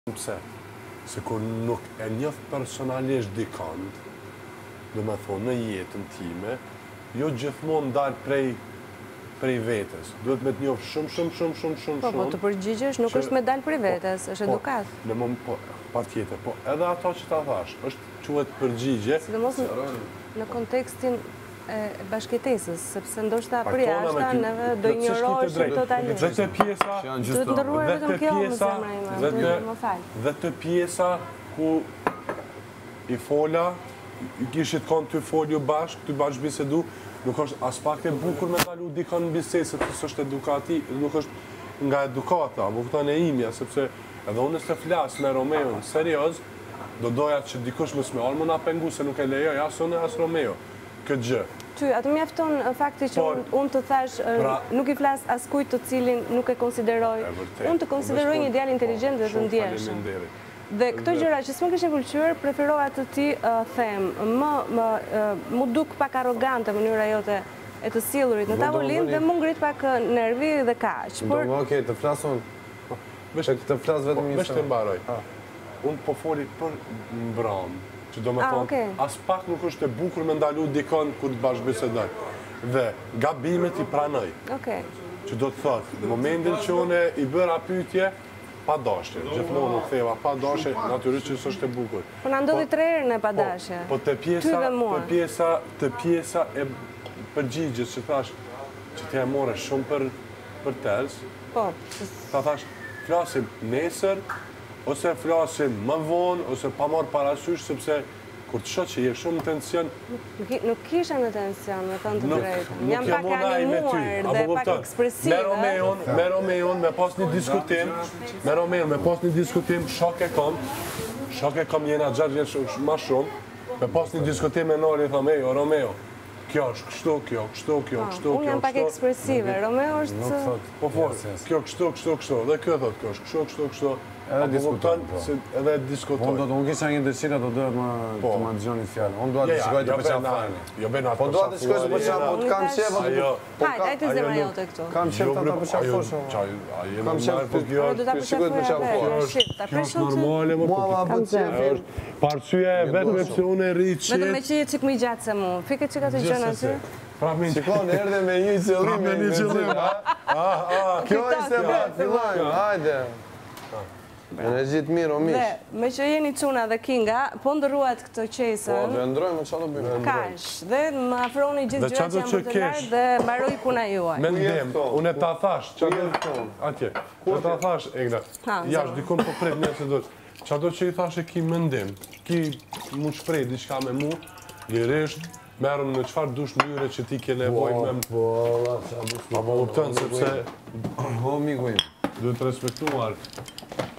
Pse? Se kur nuk e njeh personalisht dikant, do me thonë në jetën time, jo gjithmonë dalë prej vetës. Duhet me të njohë shumë. Po të përgjigjesh nuk është me dalë prej vetës, është edukat. Pa tjetër, po edhe ato që ta thash, është quhet përgjigje. Sidomos në kontekstin e bashkëtesës, sepse ndoshta për jashtë neve do injorohesh totalisht. Dhe të pjesa, duhet ndërruar vetëm kjo më zemra ime, më fal. Dhe të pjesa ku i fola, kishit kanë ty folju bashkë, ty bashkë bisedu, nuk është as pak e bukur me kalu dikon në bisedë, sepse është edukati, nuk është nga edukata, apo këta e imja, sepse edhe unë se flasë me Romeon, serios, do doja që dikush më s'me alë më nga pengu, se nuk e lejoj, as unë, as Romeo, këtë gjë. Ty, atë mjafton fakti që unë të thash, nuk i flas as kujt të cilin nuk e konsideroj, unë të konsideroj një djalë inteligent dhe të ndjeshëm. Dhe këto gjëra që s'më kishin pëlqyer, preferova të ti them, mu duk pak arrogante mënyra jote e të sillerit në tavolinë dhe mu ngrit pak nervi dhe kaq. Okej, të flasun. Të flas vetëm një Vesh të mbaroj. Unë po foli për mbram, që do me thonë, as pak nuk është e bukur me ndalu dikon ku të bashkëbisedoj. Dhe gabimet i pranoj. Që do të thotë, në momentin që unë i bëra pyetje, pa dashje. Gjithmonë nuk theva pa dashje, natyrisht që s'është e bukur. Po na ndodhi 3 herë në pa dashje. Po të pjesa e përgjigjes që thash, që t'ja more shumë për tels, ta thash, flasim nesër, ose flasim më vonë, ose pa marrë parasysh, sepse kur të shoh që je shumë në tension... Nuk kisha në tension, me thënë të drejtë. Jam pak animuar dhe pak ekspresive. Me Romeon, me pas një diskutim, shok e kom jena 6 vjetë ma shumë, me pas një diskutim me Nori, thëmë, jo, Romeo, kjo është kështu, kjo, kështu. Unë jam pak ekspresive, Romeo është... Po folë, kjo kështu, dhe kjo thot, kjo është kështu. Edhe diskutojnë, Edhe diskutojnë. Unë kisha një dëshira, do dohet të më dëgjoni fjallë. Unë dohet të shkoj të përqafajnë. Po dohet të shkoj të përqafajnë, kam qefa... Hajt, ajtë zemra jote këtu. Kam qef të përqafosh. Kam qef të shkoj të përqafosh. Kjo është normale, kam qef. Parësyja e vetëme pëse unë e rritë qetë. Vetëm me që je qik më i gjatë se mu. Fike që ka të gjënë aty? Shikon, erdhe me një qëllim. Kjo ishte ba, fillojnë, hajde. Energjit mirë o mish. Dhe, me që jeni Cuna dhe Kinga, po ndërruat këtë qesën... Po, dhe ndrojmë, qa do bëjmë? Kash, dhe më afroni gjithë gjërat që jam për të lartë dhe mbaroj puna juaj. Mendim, unë e ta thash, qa do... Atje, unë ta thash, Egna, jash, dikon po prit një se do... Qa do që i thash e ki mendim, ki mu shprej diçka me mu, lirisht, merëm në qfar dush mënyre që ti ke nevojt me... Po, uptën, sepse... Po, miku im. Duhet respektuar